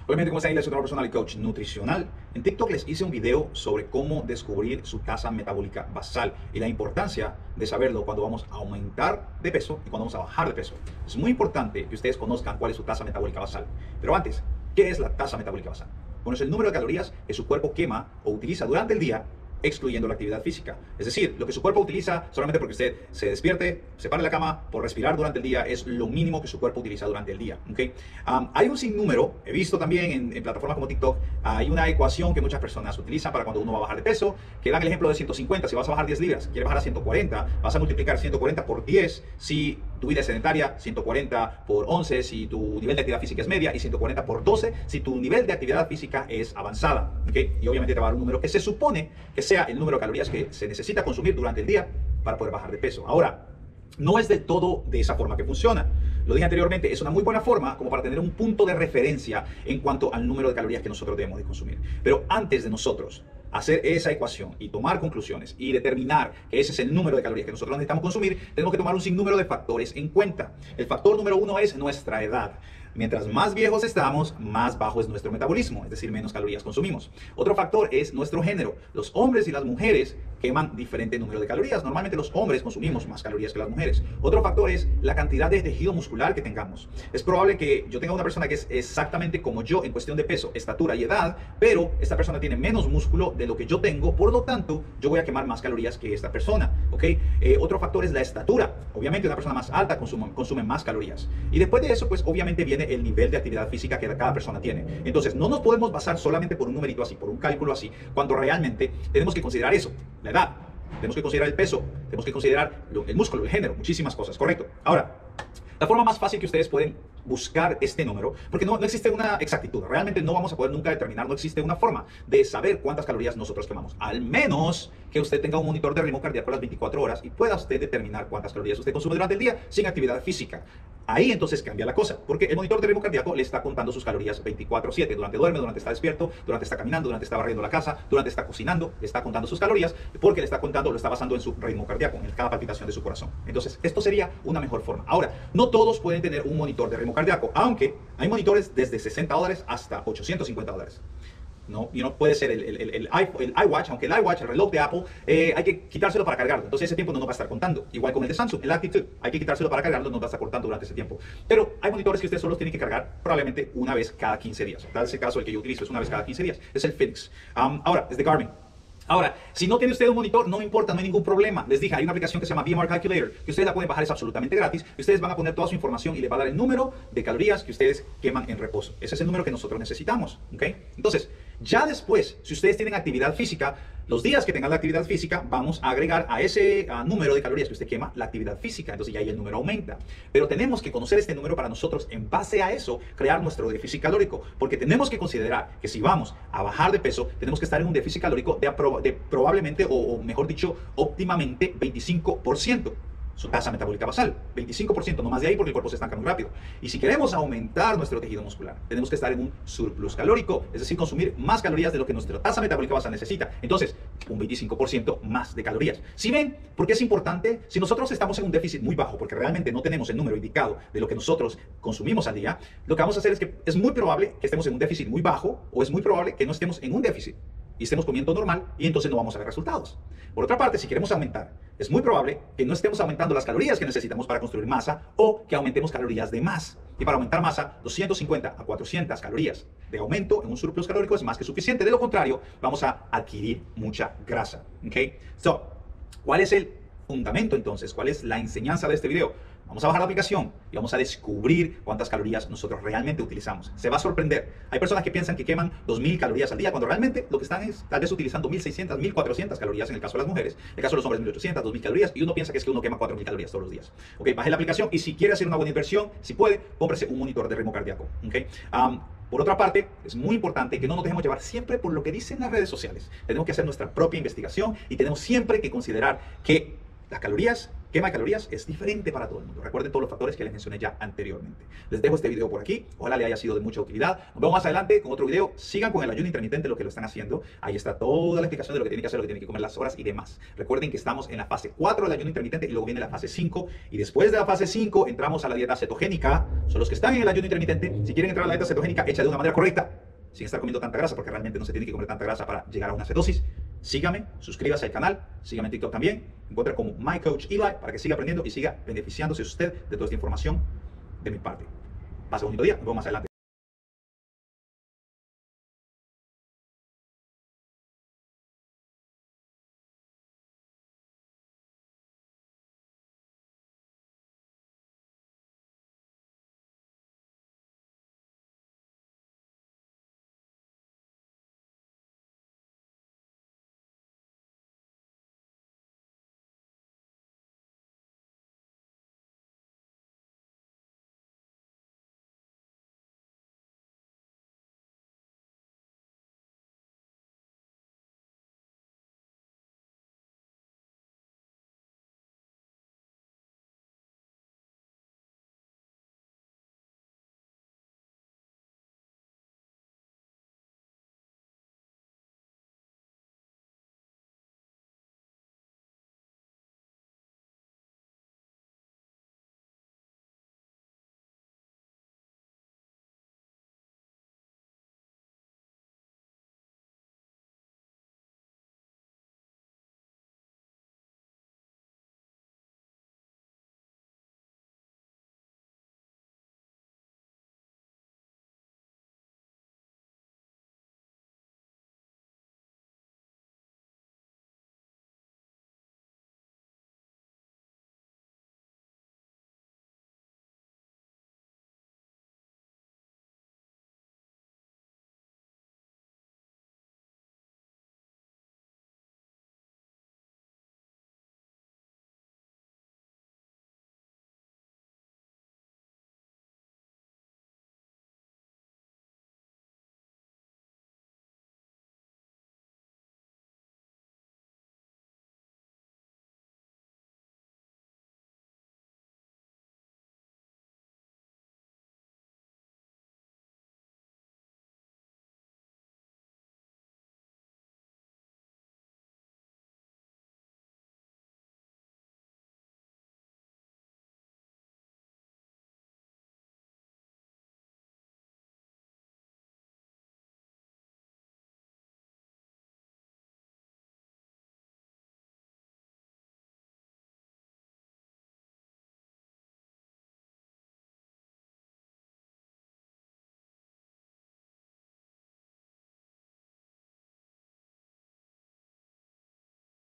Obviamente, como está ahí, les soy otro personal y coach nutricional. En TikTok les hice un video sobre cómo descubrir su tasa metabólica basal y la importancia de saberlo cuando vamos a aumentar de peso y cuando vamos a bajar de peso. Es muy importante que ustedes conozcan cuál es su tasa metabólica basal. Pero antes, ¿qué es la tasa metabólica basal? Bueno, es el número de calorías que su cuerpo quema o utiliza durante el día, excluyendo la actividad física. Es decir, lo que su cuerpo utiliza solamente porque usted se despierte, se para de la cama por respirar durante el día, es lo mínimo que su cuerpo utiliza durante el día. ¿Okay? Hay un sinnúmero, he visto también en plataformas como TikTok, hay una ecuación que muchas personas utilizan para cuando uno va a bajar de peso, que dan el ejemplo de 150, si vas a bajar 10 libras, quieres bajar a 140, vas a multiplicar 140 por 10, si tu vida es sedentaria, 140 por 11, si tu nivel de actividad física es media, y 140 por 12, si tu nivel de actividad física es avanzada. ¿Okay? Y obviamente te va a dar un número que se supone que sea el número de calorías que se necesita consumir durante el día para poder bajar de peso. Ahora, no es del todo de esa forma que funciona. Lo dije anteriormente, es una muy buena forma como para tener un punto de referencia en cuanto al número de calorías que nosotros debemos de consumir. Pero antes de nosotros hacer esa ecuación y tomar conclusiones y determinar que ese es el número de calorías que nosotros necesitamos consumir, tenemos que tomar un sinnúmero de factores en cuenta. El factor número uno es nuestra edad. Mientras más viejos estamos, más bajo es nuestro metabolismo, es decir, menos calorías consumimos. Otro factor es nuestro género. Los hombres y las mujeres queman diferente número de calorías. Normalmente los hombres consumimos más calorías que las mujeres. Otro factor es la cantidad de tejido muscular que tengamos. Es probable que yo tenga una persona que es exactamente como yo en cuestión de peso, estatura y edad, pero esta persona tiene menos músculo de lo que yo tengo, por lo tanto, yo voy a quemar más calorías que esta persona. ¿Okay? Otro factor es la estatura. Obviamente una persona más alta consume más calorías. Y después de eso, pues obviamente viene el nivel de actividad física que cada persona tiene. Entonces, no nos podemos basar solamente por un numerito así, por un cálculo así, cuando realmente tenemos que considerar eso, la edad, tenemos que considerar el peso, tenemos que considerar el músculo, el género, muchísimas cosas, ¿correcto? Ahora, la forma más fácil que ustedes pueden buscar este número, porque no existe una exactitud, realmente no vamos a poder nunca determinar, no existe una forma de saber cuántas calorías nosotros quemamos, al menos que usted tenga un monitor de ritmo cardíaco a las 24 horas y pueda usted determinar cuántas calorías usted consume durante el día sin actividad física. Ahí entonces cambia la cosa, porque el monitor de ritmo cardíaco le está contando sus calorías 24/7, durante duerme, durante está despierto, durante está caminando, durante está barriendo la casa, durante está cocinando, le está contando sus calorías, porque le está contando, lo está basando en su ritmo cardíaco, en cada palpitación de su corazón. Entonces, esto sería una mejor forma. Ahora, no todos pueden tener un monitor de ritmo cardíaco, aunque hay monitores desde $60 hasta $850. No, y no puede ser el iWatch, aunque el iWatch, el reloj de Apple, hay que quitárselo para cargarlo. Entonces ese tiempo no nos va a estar contando. Igual con el de Samsung, el Active 2, hay que quitárselo para cargarlo, no nos va a estar cortando durante ese tiempo. Pero hay monitores que ustedes solo tienen que cargar probablemente una vez cada 15 días. En ese caso, el que yo utilizo es una vez cada 15 días. Es el Fenix. Ahora, es de Garmin. Ahora, si no tiene usted un monitor, no importa, no hay ningún problema. Les dije, hay una aplicación que se llama BMR Calculator, que ustedes la pueden bajar, es absolutamente gratis. Ustedes van a poner toda su información y le va a dar el número de calorías que ustedes queman en reposo. Ese es el número que nosotros necesitamos, ¿ok? Entonces, ya después, si ustedes tienen actividad física, los días que tengan la actividad física, vamos a agregar a ese número de calorías que usted quema la actividad física. Entonces ya ahí el número aumenta. Pero tenemos que conocer este número para nosotros, en base a eso, crear nuestro déficit calórico. Porque tenemos que considerar que si vamos a bajar de peso, tenemos que estar en un déficit calórico de probablemente, o mejor dicho, óptimamente 25%. Su tasa metabólica basal, 25%, no más de ahí porque el cuerpo se estanca muy rápido. Y si queremos aumentar nuestro tejido muscular, tenemos que estar en un surplus calórico, es decir, consumir más calorías de lo que nuestra tasa metabólica basal necesita. Entonces, un 25% más de calorías. ¿Sí ven por qué es importante? Si nosotros estamos en un déficit muy bajo, porque realmente no tenemos el número indicado de lo que nosotros consumimos al día, lo que vamos a hacer es que es muy probable que estemos en un déficit muy bajo o es muy probable que no estemos en un déficit y estemos comiendo normal y entonces no vamos a ver resultados. Por otra parte, si queremos aumentar, es muy probable que no estemos aumentando las calorías que necesitamos para construir masa o que aumentemos calorías de más. Y para aumentar masa, 250 a 400 calorías de aumento en un surplus calórico es más que suficiente. De lo contrario, vamos a adquirir mucha grasa. ¿Okay? ¿Cuál es el fundamento entonces? ¿Cuál es la enseñanza de este video? Vamos a bajar la aplicación y vamos a descubrir cuántas calorías nosotros realmente utilizamos. Se va a sorprender. Hay personas que piensan que queman 2000 calorías al día, cuando realmente lo que están es tal vez utilizando 1600, 1400 calorías en el caso de las mujeres. En el caso de los hombres, 1800, 2000 calorías, y uno piensa que es que uno quema 4000 calorías todos los días. Ok, baje la aplicación y si quiere hacer una buena inversión, si puede, cómprese un monitor de ritmo cardíaco. Okay. Por otra parte, es muy importante que no nos dejemos llevar siempre por lo que dicen las redes sociales. Tenemos que hacer nuestra propia investigación y tenemos siempre que considerar que las calorías que quema de calorías es diferente para todo el mundo. Recuerden todos los factores que les mencioné ya anteriormente. Les dejo este video por aquí. Ojalá le haya sido de mucha utilidad. Nos vemos más adelante con otro video. Sigan con el ayuno intermitente, lo que lo están haciendo. Ahí está toda la explicación de lo que tienen que hacer, lo que tienen que comer, las horas y demás. Recuerden que estamos en la fase 4 del ayuno intermitente y luego viene la fase 5. Y después de la fase 5 entramos a la dieta cetogénica. Son los que están en el ayuno intermitente. Si quieren entrar a la dieta cetogénica, hecha de una manera correcta, sin estar comiendo tanta grasa, porque realmente no se tiene que comer tanta grasa para llegar a una cetosis. Sígame, suscríbase al canal, sígame en TikTok también. Encuentra como My Coach Eli para que siga aprendiendo y siga beneficiándose usted de toda esta información de mi parte. Pase un bonito día, nos vemos más adelante.